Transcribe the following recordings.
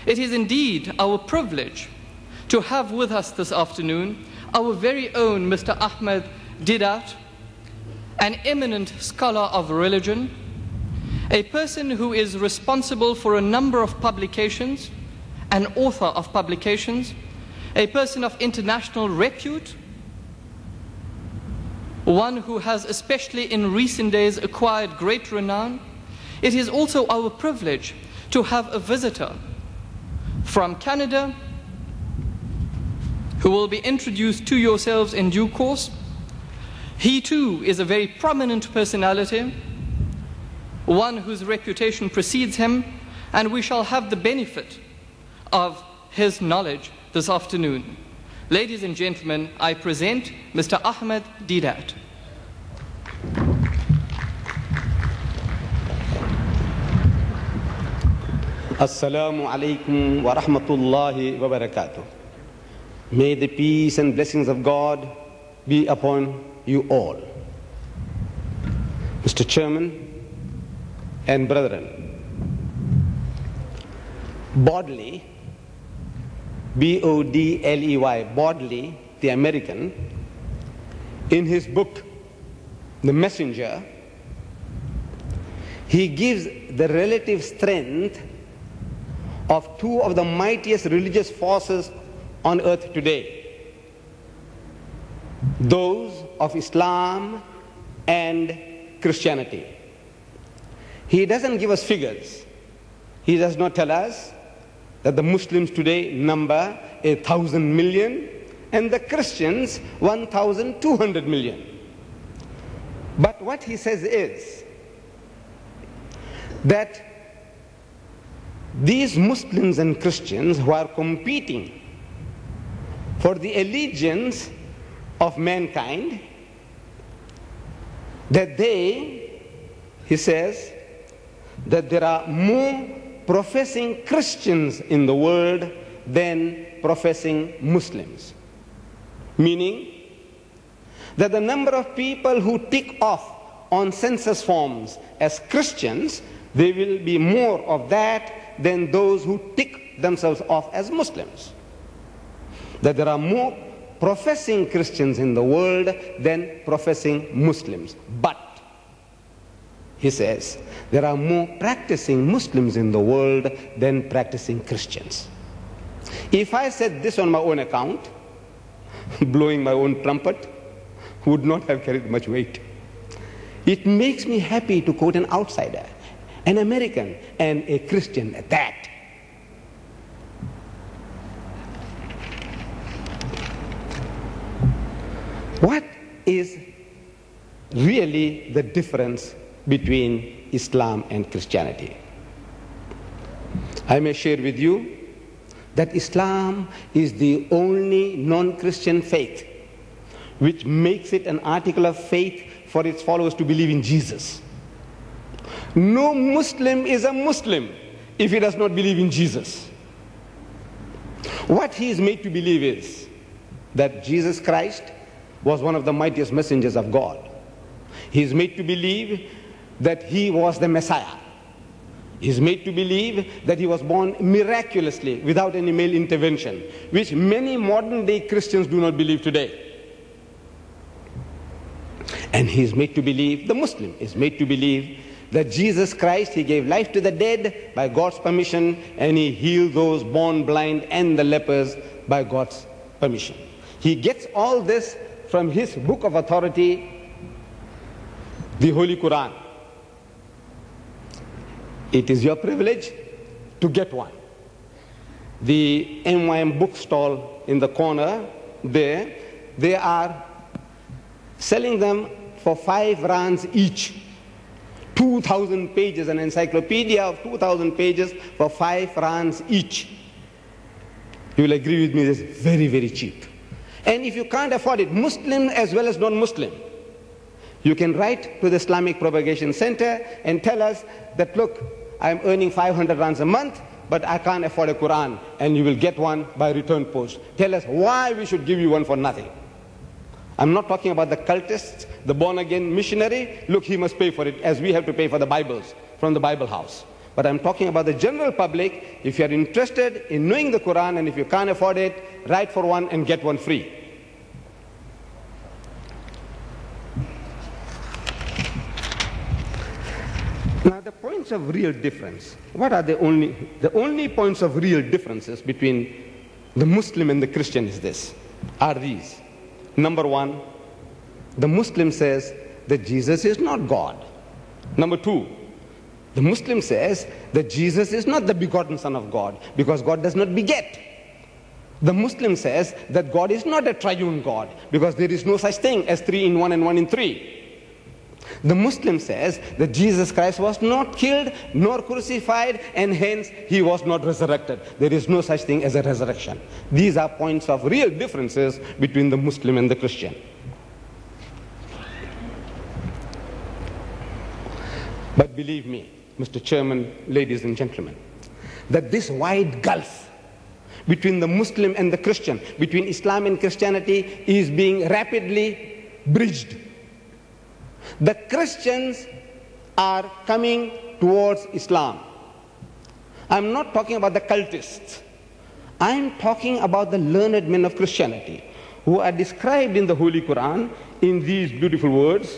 It is indeed our privilege to have with us this afternoon our very own Mr. Ahmed Deedat, an eminent scholar of religion, a person who is responsible for a number of publications, an author of publications, a person of international repute, one who has especially in recent days acquired great renown. It is also our privilege to have a visitor from Canada who will be introduced to yourselves in due course. He too is a very prominent personality, one whose reputation precedes him, and we shall have the benefit of his knowledge this afternoon. Ladies and gentlemen, I present Mr. Ahmed Deedat. Assalamu alaikum wa rahmatullahi wa barakatuh. May the peace and blessings of God be upon you all. Mr. Chairman and brethren, Bodley, B-O-D-L-E-Y, Bodley, the American, in his book, The Messenger, he gives the relative strength of two of the mightiest religious forces on earth today, those of Islam and Christianity. He doesn't give us figures. He does not tell us that the Muslims today number 1,000 million and the Christians 1,200 million. But what he says is that these Muslims and Christians who are competing for the allegiance of mankind, that he says, that there are more professing Christians in the world than professing Muslims. Meaning that the number of people who tick off on census forms as Christians, there will be more of that than those who tick themselves off as Muslims. That there are more professing Christians in the world than professing Muslims. But, he says, there are more practicing Muslims in the world than practicing Christians. If I said this on my own account, blowing my own trumpet would not have carried much weight. It makes me happy to quote an outsider, an American and a Christian at that. What is really the difference between Islam and Christianity? I may share with you that Islam is the only non-Christian faith which makes it an article of faith for its followers to believe in Jesus. No Muslim is a Muslim if he does not believe in Jesus. What he is made to believe is that Jesus Christ was one of the mightiest messengers of God. He is made to believe that he was the Messiah. He is made to believe that he was born miraculously without any male intervention, which many modern day Christians do not believe today. And he is made to believe, the Muslim is made to believe that Jesus Christ, he gave life to the dead by God's permission, and he healed those born blind and the lepers by God's permission. He gets all this from his book of authority, the Holy Quran. It is your privilege to get one. The MYM bookstall in the corner there, they are selling them for 5 rands each. 2,000 pages, an encyclopedia of 2,000 pages for 5 rands each. You will agree with me, this is very, very cheap. And if you can't afford it, Muslim as well as non-Muslim, you can write to the Islamic Propagation Center and tell us that, look, I'm earning 500 rands a month, but I can't afford a Quran, and you will get one by return post. Tell us why we should give you one for nothing. I'm not talking about the cultists, the born-again missionary. Look, he must pay for it, as we have to pay for the Bibles from the Bible house. But I'm talking about the general public. If you are interested in knowing the Quran, and if you can't afford it, write for one and get one free. Now, the points of real difference. What are the only points of real differences between the Muslim and the Christian is this, are these. Number one, the Muslim says that Jesus is not God. Number two, the Muslim says that Jesus is not the begotten Son of God, because God does not beget. The Muslim says that God is not a triune God, because there is no such thing as 3 in 1 and 1 in 3. The Muslim says that Jesus Christ was not killed nor crucified, and hence he was not resurrected. There is no such thing as a resurrection. These are points of real differences between the Muslim and the Christian. But believe me, Mr. Chairman, ladies and gentlemen, that this wide gulf between the Muslim and the Christian, between Islam and Christianity, is being rapidly bridged. The Christians are coming towards Islam. I'm not talking about the cultists. I'm talking about the learned men of Christianity, who are described in the Holy Quran in these beautiful words.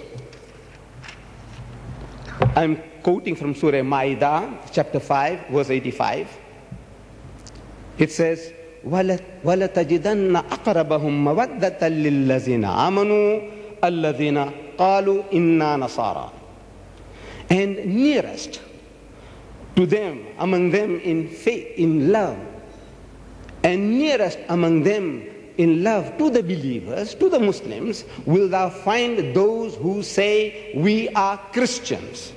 I'm quoting from Surah Ma'idah, chapter 5, verse 85. It says, وَلَتَجِدَنَّ أَقْرَبَهُمْ مَوَدَّةً لِلَّذِينَ آمَنُوا الَّذِينَ قَالُوا إِنَّا نَصَارَى. And nearest to them, among them in faith, in love, and nearest among them in love to the believers, to the Muslims, will thou find those who say, we are Christians.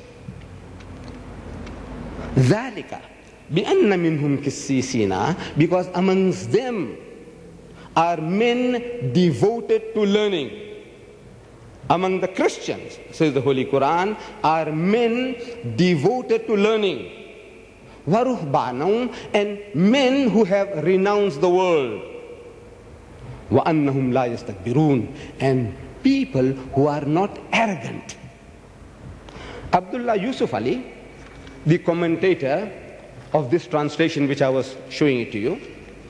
ذَلِكَ بِأَنَّ مِنْهُمْ كِسِّيسِينَ, because amongst them are men devoted to learning. Among the Christians, says the Holy Quran, are men devoted to learning. وَرُهْبَانًا, and men who have renounced the world. وَأَنَّهُمْ لَا يَسْتَكْبِرُونَ, and people who are not arrogant. Abdullah Yusuf Ali, the commentator of this translation which I was showing it to you,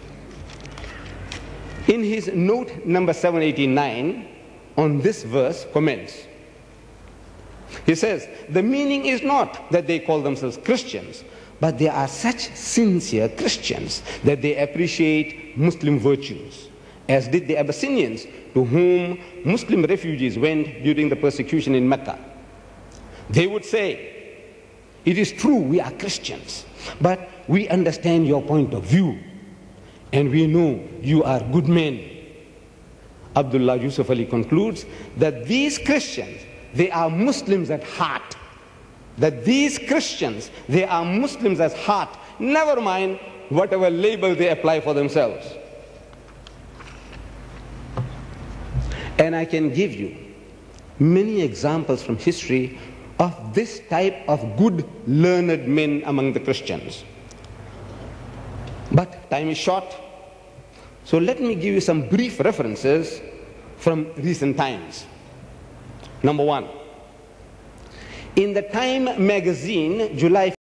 in his note number 789 on this verse comments. He says, the meaning is not that they call themselves Christians, but they are such sincere Christians that they appreciate Muslim virtues, as did the Abyssinians, to whom Muslim refugees went during the persecution in Mecca. They would say, it is true we are Christians, but we understand your point of view, and we know you are good men. Abdullah Yusuf Ali concludes that these Christians, they are Muslims at heart. That these Christians, they are Muslims at heart, never mind whatever label they apply for themselves. And I can give you many examples from history of this type of good learned men among the Christians. But time is short, so let me give you some brief references from recent times. Number one, in the Time magazine, July